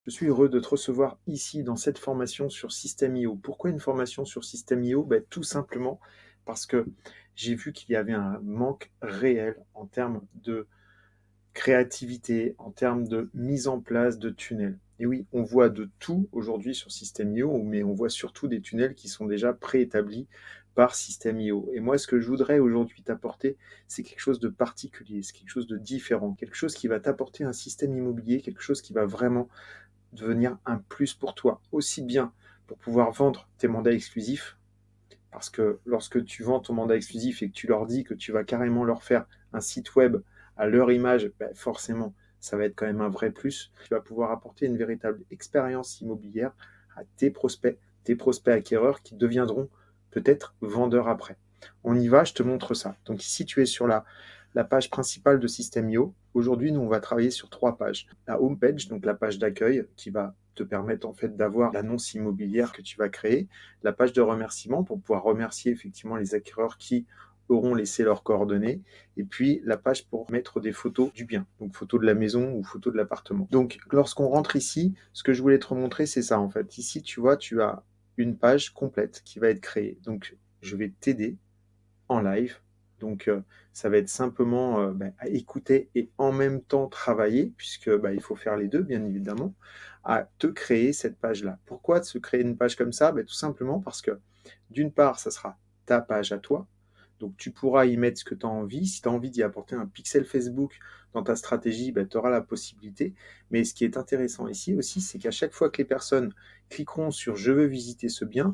Je suis heureux de te recevoir ici dans cette formation sur System.io. Pourquoi une formation sur System.io? Tout simplement parce que j'ai vu qu'il y avait un manque réel en termes de créativité, en termes de mise en place de tunnels. Et oui, on voit de tout aujourd'hui sur System.io, mais on voit surtout des tunnels qui sont déjà préétablis par System.io. Et moi, ce que je voudrais aujourd'hui t'apporter, c'est quelque chose de particulier, c'est quelque chose de différent, quelque chose qui va t'apporter un système immobilier, quelque chose qui va vraiment devenir un plus pour toi, aussi bien pour pouvoir vendre tes mandats exclusifs, parce que lorsque tu vends ton mandat exclusif et que tu leur dis que tu vas carrément leur faire un site web à leur image, forcément, ça va être quand même un vrai plus. Tu vas pouvoir apporter une véritable expérience immobilière à tes prospects acquéreurs qui deviendront peut-être vendeurs après. On y va, je te montre ça. Donc ici, tu es sur la page principale de System.io. Aujourd'hui, nous, on va travailler sur 3 pages. La home page, donc la page d'accueil, qui va te permettre en fait d'avoir l'annonce immobilière que tu vas créer, la page de remerciement pour pouvoir remercier effectivement les acquéreurs qui auront laissé leurs coordonnées, et puis la page pour mettre des photos du bien, donc photos de la maison ou photos de l'appartement. Donc lorsqu'on rentre ici, ce que je voulais te remontrer, c'est ça en fait. Ici, tu vois, tu as une page complète qui va être créée. Donc je vais t'aider en live. Donc, ça va être simplement à écouter et en même temps travailler, puisque il faut faire les deux, bien évidemment, à te créer cette page-là. Pourquoi se créer une page comme ça? Tout simplement parce que, d'une part, ça sera ta page à toi. Donc, tu pourras y mettre ce que tu as envie. Si tu as envie d'y apporter un pixel Facebook dans ta stratégie, tu auras la possibilité. Mais ce qui est intéressant ici aussi, c'est qu'à chaque fois que les personnes cliqueront sur «Je veux visiter ce bien»,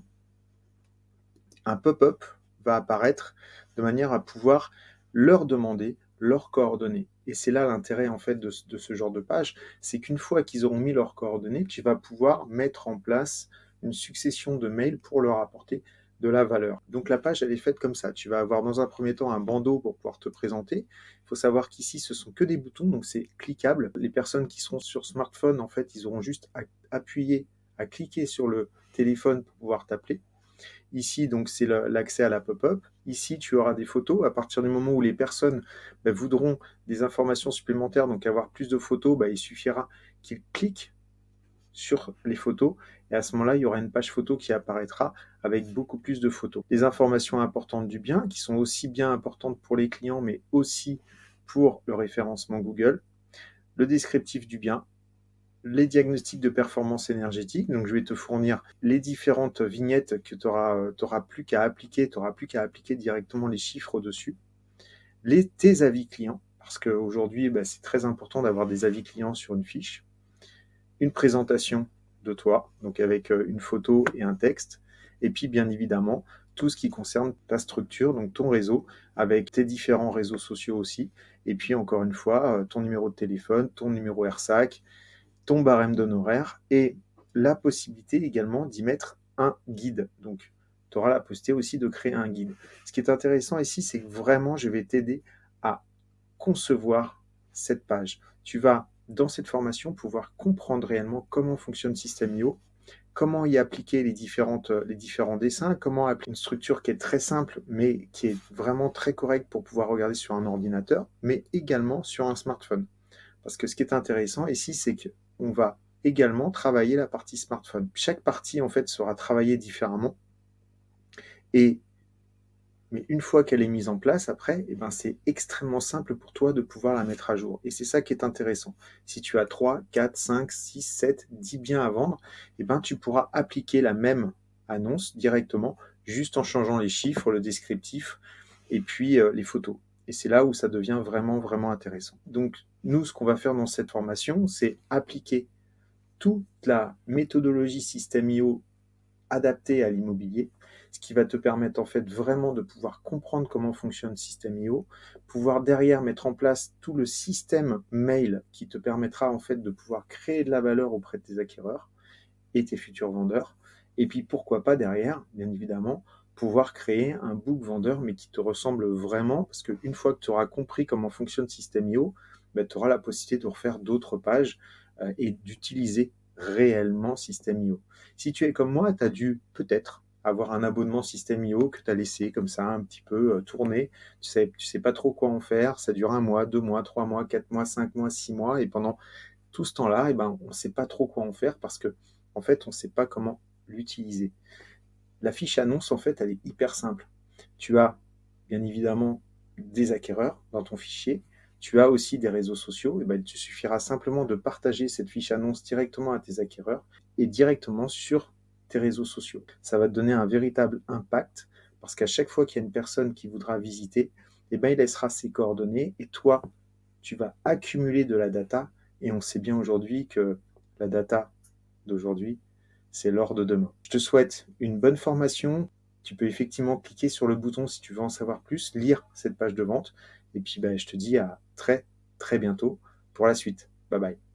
un pop-up va apparaître de manière à pouvoir leur demander leurs coordonnées. Et c'est là l'intérêt en fait de ce genre de page, c'est qu'une fois qu'ils auront mis leurs coordonnées, tu vas pouvoir mettre en place une succession de mails pour leur apporter de la valeur. Donc la page, elle est faite comme ça. Tu vas avoir dans un premier temps un bandeau pour pouvoir te présenter. Il faut savoir qu'ici, ce sont que des boutons, donc c'est cliquable. Les personnes qui seront sur smartphone, en fait, ils auront juste à appuyer, à cliquer sur le téléphone pour pouvoir t'appeler. Ici, donc, c'est l'accès à la pop-up. Ici, tu auras des photos. À partir du moment où les personnes voudront des informations supplémentaires, donc avoir plus de photos, il suffira qu'ils cliquent sur les photos. Et à ce moment-là, il y aura une page photo qui apparaîtra avec beaucoup plus de photos. Les informations importantes du bien, qui sont aussi bien importantes pour les clients, mais aussi pour le référencement Google. Le descriptif du bien, les diagnostics de performance énergétique. Donc, je vais te fournir les différentes vignettes que tu n'auras plus qu'à appliquer. Tu n'auras plus qu'à appliquer directement les chiffres au-dessus. Tes avis clients, parce qu'aujourd'hui, c'est très important d'avoir des avis clients sur une fiche. Une présentation de toi, donc avec une photo et un texte. Et puis, bien évidemment, tout ce qui concerne ta structure, donc ton réseau, avec tes différents réseaux sociaux aussi. Et puis, encore une fois, ton numéro de téléphone, ton numéro RSAC, ton barème d'honoraires et la possibilité également d'y mettre un guide. Donc, tu auras la possibilité aussi de créer un guide. Ce qui est intéressant ici, c'est que vraiment, je vais t'aider à concevoir cette page. Tu vas, dans cette formation, pouvoir comprendre réellement comment fonctionne System.io, comment y appliquer les différents dessins, comment appliquer une structure qui est très simple, mais qui est vraiment très correcte pour pouvoir regarder sur un ordinateur, mais également sur un smartphone. Parce que ce qui est intéressant ici, c'est qu'on va également travailler la partie smartphone. Chaque partie, en fait, sera travaillée différemment. Mais une fois qu'elle est mise en place, après, c'est extrêmement simple pour toi de pouvoir la mettre à jour. Et c'est ça qui est intéressant. Si tu as 3, 4, 5, 6, 7, 10 biens à vendre, tu pourras appliquer la même annonce directement, juste en changeant les chiffres, le descriptif, et puis les photos. Et c'est là où ça devient vraiment, vraiment intéressant. Donc, nous, ce qu'on va faire dans cette formation, c'est appliquer toute la méthodologie System.io adaptée à l'immobilier, ce qui va te permettre en fait vraiment de pouvoir comprendre comment fonctionne System.io, pouvoir derrière mettre en place tout le système mail qui te permettra en fait de pouvoir créer de la valeur auprès de tes acquéreurs et tes futurs vendeurs. Et puis pourquoi pas derrière, bien évidemment, pouvoir créer un book vendeur mais qui te ressemble vraiment, parce qu'une fois que tu auras compris comment fonctionne System.io, tu auras la possibilité de refaire d'autres pages et d'utiliser réellement System.io. Si tu es comme moi, tu as dû peut-être avoir un abonnement System.io que tu as laissé comme ça un petit peu tourner. Tu sais pas trop quoi en faire. Ça dure 1 mois, 2 mois, 3 mois, 4 mois, 5 mois, 6 mois. Et pendant tout ce temps-là, on ne sait pas trop quoi en faire parce que, en fait, on ne sait pas comment l'utiliser. La fiche annonce, en fait, elle est hyper simple. Tu as, bien évidemment, des acquéreurs dans ton fichier. Tu as aussi des réseaux sociaux. Il te suffira simplement de partager cette fiche annonce directement à tes acquéreurs et directement sur tes réseaux sociaux. Ça va te donner un véritable impact parce qu'à chaque fois qu'il y a une personne qui voudra visiter, il laissera ses coordonnées et toi, tu vas accumuler de la data. Et on sait bien aujourd'hui que la data d'aujourd'hui, c'est l'or de demain. Je te souhaite une bonne formation. Tu peux effectivement cliquer sur le bouton si tu veux en savoir plus, lire cette page de vente. Et puis, je te dis à très, très bientôt pour la suite. Bye bye.